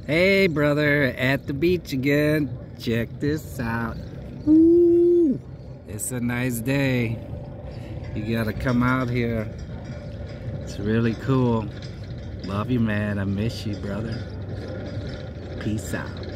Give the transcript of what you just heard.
Hey brother, at the beach again. Check this out. Woo! It's a nice day. You gotta come out here. It's really cool. Love you, man. I miss you, brother. Peace out.